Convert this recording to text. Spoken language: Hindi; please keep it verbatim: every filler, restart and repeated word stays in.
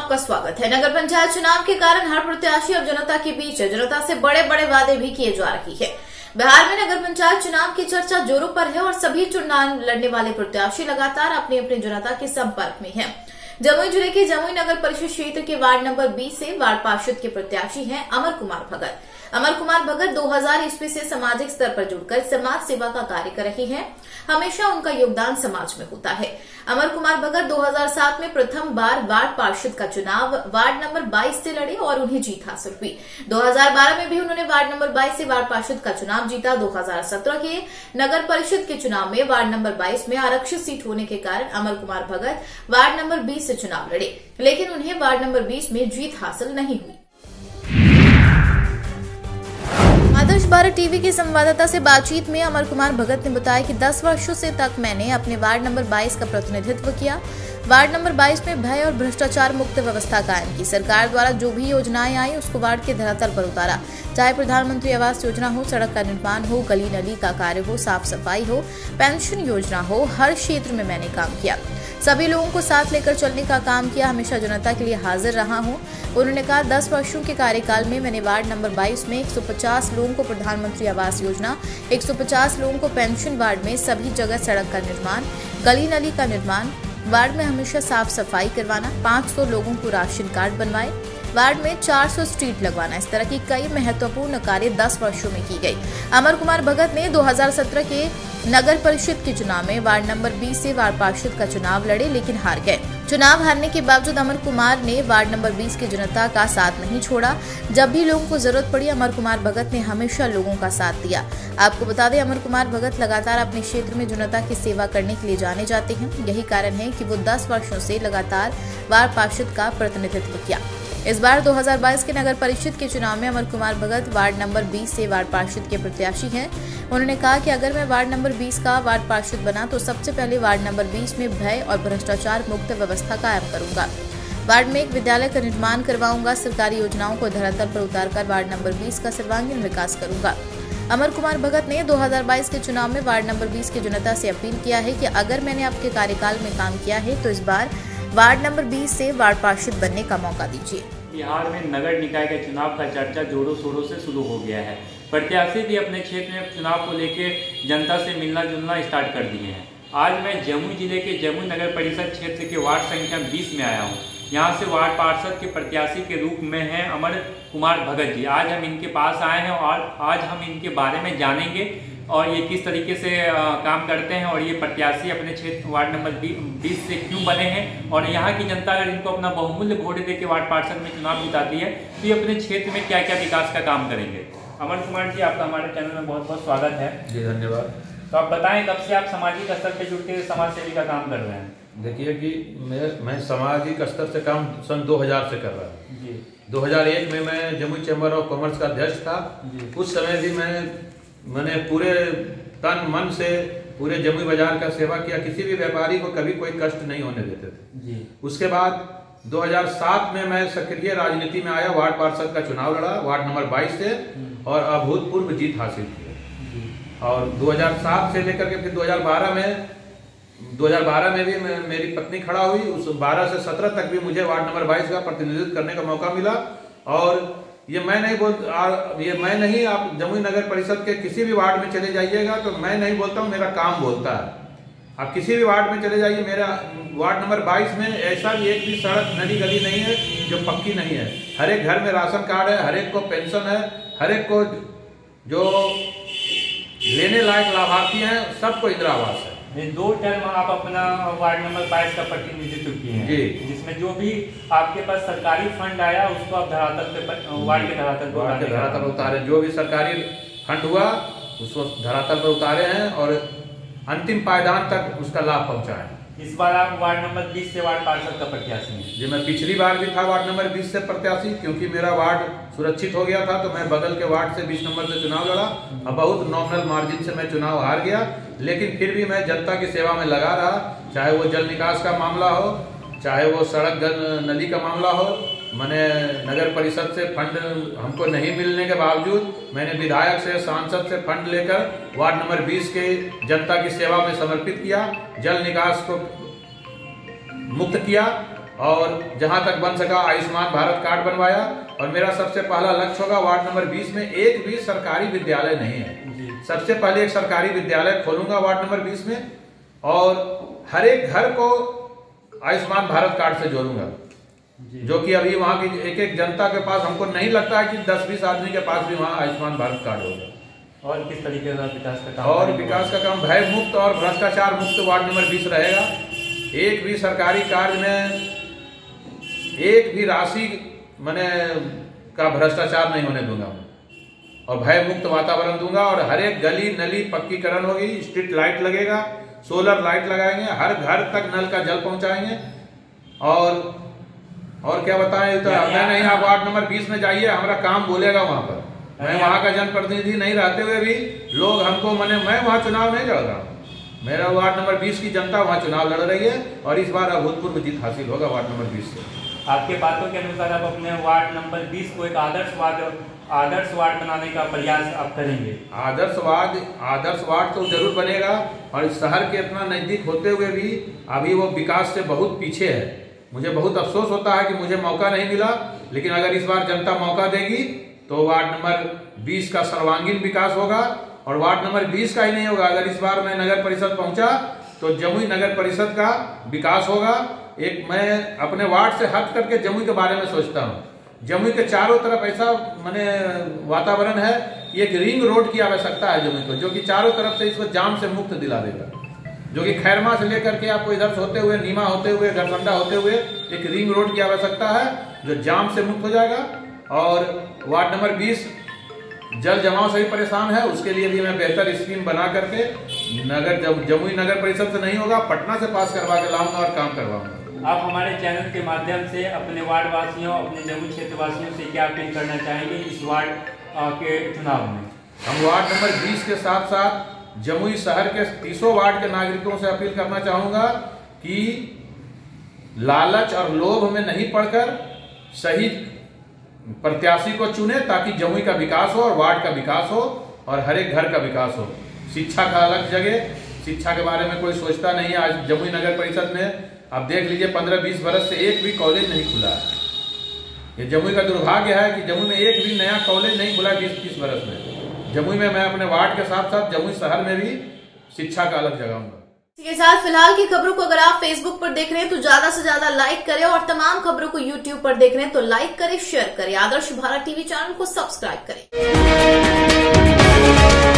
आपका स्वागत है। नगर पंचायत चुनाव के कारण हर प्रत्याशी अब जनता के बीच है। जनता से बड़े बड़े वादे भी किए जा रही है। बिहार में नगर पंचायत चुनाव की चर्चा जोरों पर है और सभी चुनाव लड़ने वाले प्रत्याशी लगातार अपनी अपनी जनता के संपर्क में हैं। जमुई जिले के जमुई नगर परिषद क्षेत्र के वार्ड नंबर बीस से वार्ड पार्षद के प्रत्याशी हैं अमर कुमार भगत। अमर कुमार भगत दो हज़ार ईस्वी से सामाजिक स्तर पर जुड़कर समाज सेवा का कार्य कर रहे हैं। हमेशा उनका योगदान समाज में होता है। अमर कुमार भगत दो हज़ार सात में प्रथम बार वार्ड पार्षद का चुनाव वार्ड नंबर बाईस से लड़े और उन्हें जीत हासिल हुई। दो हज़ार बारह में भी उन्होंने वार्ड नंबर बाईस से वार्ड पार्षद का चुनाव जीता। दो हज़ार सत्रह के नगर परिषद के चुनाव में वार्ड नंबर बाईस में आरक्षित सीट होने के कारण अमर कुमार भगत वार्ड नंबर बीस से चुनाव लड़े, लेकिन उन्हें वार्ड नंबर बीस में जीत हासिल नहीं हुई। आदर्श भारत टीवी के संवाददाता से बातचीत में अमर कुमार भगत ने बताया कि दस वर्षों से तक मैंने अपने वार्ड नंबर बाईस का प्रतिनिधित्व किया। वार्ड नंबर बाईस में भय और भ्रष्टाचार मुक्त व्यवस्था कायम की। सरकार द्वारा जो भी योजनाएं आई उसको वार्ड के धरातल पर उतारा। चाहे प्रधानमंत्री आवास योजना हो, सड़क का निर्माण हो, गली नली का कार्य हो, साफ सफाई हो, पेंशन योजना हो, हर क्षेत्र में मैंने काम किया। सभी लोगों को साथ लेकर चलने का काम किया। हमेशा जनता के लिए हाजिर रहा हूं। उन्होंने कहा दस वर्षों के कार्यकाल में मैंने वार्ड नंबर बाईस में एक सौ पचास लोगों को प्रधानमंत्री आवास योजना, एक सौ पचास लोगों को पेंशन, वार्ड में सभी जगह सड़क का निर्माण, गली नली का निर्माण, वार्ड में हमेशा साफ सफाई करवाना, पाँच सौ लोगों को राशन कार्ड बनवाए, वार्ड में चार सौ स्ट्रीट लगवाना। इस तरह की कई महत्वपूर्ण कार्य दस वर्षों में की गई। अमर कुमार भगत ने दो हज़ार सत्रह के नगर परिषद के चुनाव में वार्ड नंबर बीस से वार्ड पार्षद का चुनाव लड़े, लेकिन हार गए। चुनाव हारने के बावजूद अमर कुमार ने वार्ड नंबर बीस की जनता का साथ नहीं छोड़ा। जब भी लोगों को जरूरत पड़ी अमर कुमार भगत ने हमेशा लोगों का साथ दिया। आपको बता दें, अमर कुमार भगत लगातार अपने क्षेत्र में जनता की सेवा करने के लिए जाने जाते हैं। यही कारण है कि वो दस वर्षों से लगातार वार्ड पार्षद का प्रतिनिधित्व किया। इस बार दो हज़ार बाईस के नगर परिषद के चुनाव में अमर कुमार भगत वार्ड नंबर बीस से वार्ड पार्षद के प्रत्याशी हैं। उन्होंने कहा कि अगर मैं वार्ड नंबर बीस का वार्ड पार्षद बना तो सबसे पहले वार्ड नंबर बीस में भय और भ्रष्टाचार मुक्त व्यवस्था कायम करूंगा। वार्ड में एक विद्यालय का निर्माण करवाऊंगा। सरकारी योजनाओं को धरातल पर उतारकर वार्ड नंबर बीस का सर्वांगीण विकास करूंगा। अमर कुमार भगत ने दो हज़ार बाईस के चुनाव में वार्ड नंबर बीस की जनता से अपील किया है कि अगर मैंने आपके कार्यकाल में काम किया है तो इस बार वार्ड नंबर बीस से वार्ड पार्षद बनने का मौका दीजिए। बिहार में नगर निकाय के चुनाव का चर्चा जोरों शोरों से शुरू हो गया है। प्रत्याशी भी अपने क्षेत्र में चुनाव को लेकर जनता से मिलना जुलना स्टार्ट कर दिए हैं। आज मैं जमुई जिले के जमुई नगर परिषद क्षेत्र के वार्ड संख्या बीस में आया हूं। यहां से वार्ड पार्षद के प्रत्याशी के रूप में हैं अमर कुमार भगत जी। आज हम इनके पास आए हैं और आज हम इनके बारे में जानेंगे और ये किस तरीके से आ, काम करते हैं और ये प्रत्याशी अपने क्षेत्र वार्ड नंबर बीस से क्यों बने हैं और यहाँ की जनता अगर इनको अपना बहुमूल्य वोट दे के वार्ड पार्षद में चुनाव जिताती है तो ये अपने क्षेत्र में क्या क्या विकास का काम करेंगे। अमर कुमार जी, आपका हमारे चैनल में बहुत बहुत स्वागत है। जी धन्यवाद। तो आप बताएं कब से आप सामाजिक स्तर पर जुड़ के समाज सेवी का काम कर रहे हैं। देखिए कि मैं मैं सामाजिक स्तर से काम सन दो हज़ार से कर रहा हूँ। जी दो हज़ार एक में मैं जमुई चैम्बर ऑफ कॉमर्स का अध्यक्ष था। उस समय भी मैं मैंने पूरे तन मन से पूरे जमुई बाजार का सेवा किया। किसी भी व्यापारी को कभी कोई कष्ट नहीं होने देते थे। जी। उसके बाद दो हज़ार सात में मैं सक्रिय राजनीति में आया। वार्ड पार्षद का चुनाव लड़ा वार्ड नंबर बाईस से और अभूतपूर्व जीत हासिल की। और दो हज़ार सात से लेकर के फिर दो हज़ार बारह में दो हज़ार बारह में भी मेरी पत्नी खड़ा हुई। उस बारह से सत्रह तक भी मुझे वार्ड नंबर बाईस का प्रतिनिधित्व करने का मौका मिला। और ये मैं नहीं बोल ये मैं नहीं आप जमुई नगर परिषद के किसी भी वार्ड में चले जाइएगा तो मैं नहीं बोलता हूँ, मेरा काम बोलता है। आप किसी भी वार्ड में चले जाइए, मेरा वार्ड नंबर बाईस में ऐसा भी एक भी सड़क नली गली नहीं है जो पक्की नहीं है। हर एक घर में राशन कार्ड है, हर एक को पेंशन है, हर एक को जो लेने लायक लाभार्थी हैं सबको इंदिरा आवास है। दो टर्म आप अपना वार्ड नंबर बाईस का प्रतिनिधित्व किए हैं जी, जिसमें जो भी आपके पास सरकारी फंड आया उसको आप धरातल पे वार्ड के धरातल पर वार्ड के धरातल पर उतारे। जो भी सरकारी फंड हुआ उसको धरातल पर उतारे हैं और अंतिम पायदान तक उसका लाभ पहुंचाए। इस बार आप वार्ड नंबर बीस से वार्ड पार्षद का प्रत्याशी हैं। जी, मैं पिछली बार भी था वार्ड नंबर बीस से प्रत्याशी, क्योंकि मेरा वार्ड सुरक्षित हो गया था तो मैं बगल के वार्ड से बीस नंबर से चुनाव लड़ा। अब बहुत नॉमिनल मार्जिन से मैं चुनाव हार गया, लेकिन फिर भी मैं जनता की सेवा में लगा रहा। चाहे वो जल निकास का मामला हो, चाहे वो सड़क नली का मामला हो। मैंने नगर परिषद से फंड हमको नहीं मिलने के बावजूद मैंने विधायक से सांसद से फंड लेकर वार्ड नंबर बीस के जनता की सेवा में समर्पित किया। जल निकास को मुक्त किया और जहां तक बन सका आयुष्मान भारत कार्ड बनवाया। और मेरा सबसे पहला लक्ष्य होगा वार्ड नंबर बीस में एक भी सरकारी विद्यालय नहीं है, सबसे पहले एक सरकारी विद्यालय खोलूंगा वार्ड नंबर बीस में और हर एक घर को आयुष्मान भारत कार्ड से जोड़ूंगा, जो कि अभी वहाँ की एक एक जनता के पास हमको नहीं लगता है कि दस बीस आदमी के पास भी वहाँ आयुष्मान भारत कार्ड होगा। और किस तरीके का विकास का काम और विकास का काम भय मुक्त और भ्रष्टाचार मुक्त वार्ड नंबर बीस रहेगा। एक भी सरकारी कार्य में एक भी राशि मैंने का भ्रष्टाचार नहीं होने दूंगा और भय मुक्त वातावरण दूंगा। और हर एक गली नली पक्कीकरण होगी, स्ट्रीट लाइट लगेगा, सोलर लाइट लगाएंगे, हर घर तक नल का जल पहुंचाएंगे। और और क्या बताएं, तो मैं नहीं, आप वार्ड नंबर बीस में जाइए, हमारा काम बोलेगा वहां पर। मैं वहां का जनप्रतिनिधि नहीं रहते हुए भी लोग हमको मैंने मैं वहां चुनाव नहीं लड़ रहा, मेरा वार्ड नंबर बीस की जनता वहां चुनाव लड़ रही है और इस बार अभूतपूर्व जीत हासिल होगा वार्ड नंबर बीस से। आपके बातों के अनुसार आप अपने वार्ड नंबर बीस को एक आदर्श वार्ड आदर्श वार्ड बनाने का प्रयास आप करेंगे? आदर्श वार्ड आदर्श वार्ड तो जरूर बनेगा और इस शहर के इतना नजदीक होते हुए भी अभी वो विकास से बहुत पीछे है। मुझे बहुत अफसोस होता है कि मुझे मौका नहीं मिला, लेकिन अगर इस बार जनता मौका देगी तो वार्ड नंबर बीस का सर्वांगीण विकास होगा। और वार्ड नंबर बीस का ही नहीं होगा, अगर इस बार मैं नगर परिषद पहुंचा तो जमुई नगर परिषद का विकास होगा। एक मैं अपने वार्ड से हट करके जमुई के बारे में सोचता हूँ। जमुई के चारों तरफ ऐसा मैंने वातावरण है कि एक रिंग रोड की आवश्यकता है जमुई को, जो कि चारों तरफ से इसको जाम से मुक्त दिला देगा, जो कि खैरमा से लेकर के आपको इधर से होते हुए नीमा होते हुए गरसंडा होते हुए एक रिंग रोड की आवश्यकता है जो जाम से मुक्त हो जाएगा। और वार्ड नंबर बीस जल जमाव से भी परेशान है, उसके लिए भी मैं बेहतर स्कीम बना करके नगर जमुई नगर परिषद से नहीं होगा, पटना से पास करवा के लाऊंगा और काम करवाऊंगा। आप हमारे चैनल के माध्यम से अपने वार्ड वासियों, अपने जमुई क्षेत्र वासियों से क्या अपील करना चाहेंगे इस वार्ड के चुनाव में? हम वार्ड नंबर बीस के साथ साथ जमुई शहर के तीसों वार्ड के नागरिकों से अपील करना चाहूंगा कि लालच और लोभ में नहीं पड़कर सही प्रत्याशी को चुने, ताकि जमुई का विकास हो और वार्ड का विकास हो और हर एक घर का विकास हो। शिक्षा का अलग जगह, शिक्षा के बारे में कोई सोचता नहीं है। आज जमुई नगर परिषद में आप देख लीजिए पंद्रह बीस बरस से एक भी कॉलेज नहीं खुला है। ये जमुई का दुर्भाग्य है कि जमुई में एक भी नया कॉलेज नहीं खुला बीस तीस बरस में। जमुई में मैं अपने वार्ड के साथ साथ जमुई शहर में भी शिक्षा का अलग जगाऊंगा। इसके साथ फिलहाल की खबरों को अगर आप फेसबुक पर देख रहे हैं तो ज्यादा से ज्यादा लाइक करें और तमाम खबरों को यूट्यूब पर देख रहे हैं तो लाइक करें, शेयर करें। आदर्श भारत टीवी चैनल को सब्सक्राइब करें।